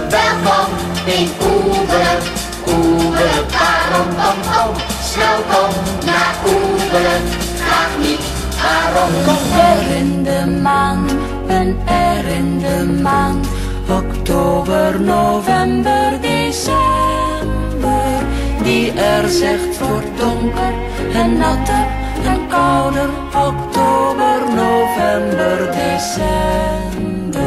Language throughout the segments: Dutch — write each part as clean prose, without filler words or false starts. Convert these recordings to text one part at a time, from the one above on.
Welkom in Oebelen, Oebelen, waarom kom, snel kom naar Oebelen, vraag niet waarom. Kom er in de maan, ben er in de maan, oktober, november, december, die er zegt wordt donker en natter en kouder, oktober, november, december.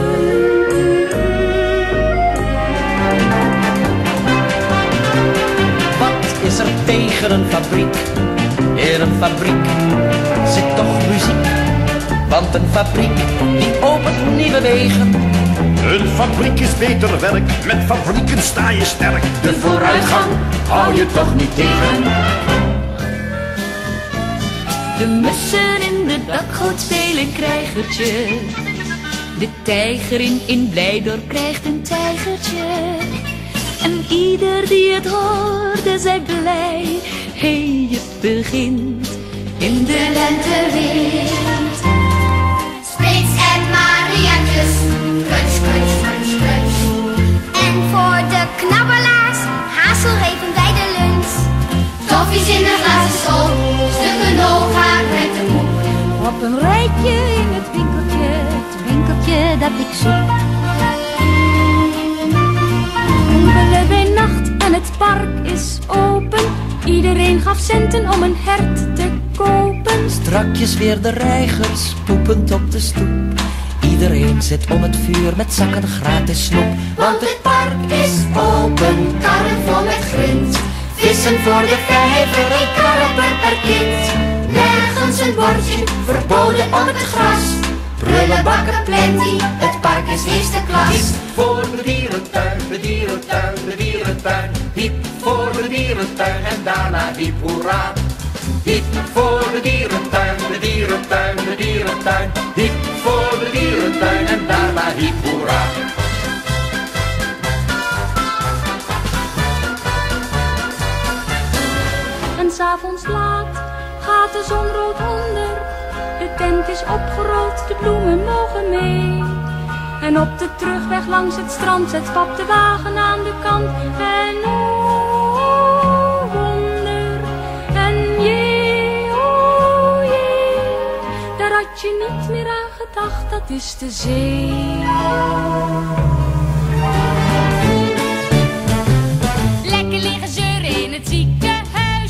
Wat is er tegen een fabriek? In een fabriek zit toch muziek. Want een fabriek die opent nieuwe wegen. Een fabriek is beter werk, met fabrieken sta je sterk. De vooruitgang hou je toch niet tegen. De mussen in de dakgoot spelen krijgertje. De tijger in Blijdorp krijgt een tijgertje. En ieder die het hoorde zei blij. Hey, het begint in de lentewind. Sprits en Mariatjes, crunch, crunch, crunch, crunch. En voor de knabbelaars, hazelrepen bij de lunch. Toffies in de glazen school, stukken nogaar met de moe. Op een rijtje in het winkeltje dat ik zoek. Oebelen bij nacht en het park is open. Iedereen gaf centen om een hert te kopen. Strakjes weer de reigers poepend op de stoep. Iedereen zit om het vuur met zakken gratis snoep. Want het park is open, karren vol met grind. Vissen voor de vijver, een karper per kind. Nergens een bordje, verboden op het gras. Prullenbakken plenty, het park is eerste klas. Hiep voor de dierentuin, de dierentuin, de dierentuin. Hiep voor de dierentuin en daarna hiep hoera. Hiep voor de dierentuin, de dierentuin, de dierentuin. Hiep voor de dierentuin en daarna hiep hoera. En 's avonds laat gaat de zon rood onder. De tent is opgerold, de bloemen mogen mee. En op de terugweg langs het strand zet pap de wagen aan de kant. En oh wonder, en jee, oh jee. Daar had je niet meer aan gedacht, dat is de zee. Lekker liggen zeuren in het ziekenhuis.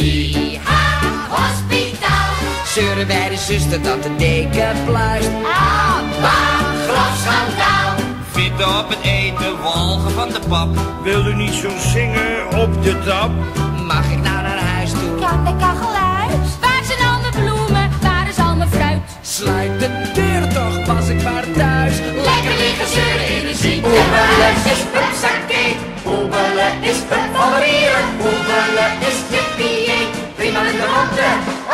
Hospitaal, Zeuren bij de zuster dat de deken pluist. baan, grafschandaal. Vitten op het eten, walgen van de pap. Wil u niet zo zingen op de trap? Mag ik nou naar huis toe? Kan de kachel uit? Waar zijn al mijn bloemen? Waar is al mijn fruit? Sluit de deur toch, was ik maar thuis. Lekker liggen zeuren in de ziekenhuis. Oebelen is pupsakee, Oebelen is pup van Rieren. Oebelen is jippie, prima met de ronde.